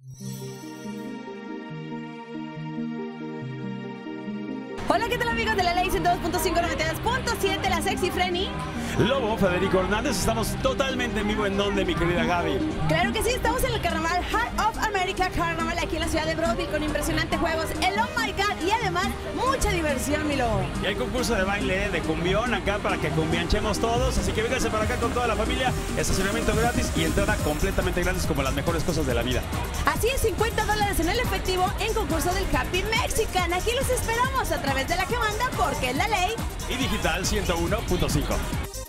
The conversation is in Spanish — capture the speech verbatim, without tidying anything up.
Hola, ¿qué tal amigos de la Ley ciento dos punto cinco, noventa y dos punto siete, la Sexy Frenny? Lobo, Federico Hernández, estamos totalmente en vivo. ¿En dónde, mi querida Gaby? Claro que sí, estamos en el carnaval Heart of America Carnaval aquí en la ciudad de Brownsville con impresionantes juegos, el Oh My God y además mucha diversión, mi lobo. Y hay concurso de baile de cumbión acá para que cumbianchemos todos, así que vénganse para acá con toda la familia, estacionamiento gratis y entrada completamente gratis como las mejores cosas de la vida. Así es, cincuenta dólares en el efectivo en concurso del Happy Mexican. Aquí los esperamos a través de la que manda porque es la ley. Y Digital ciento uno punto cinco.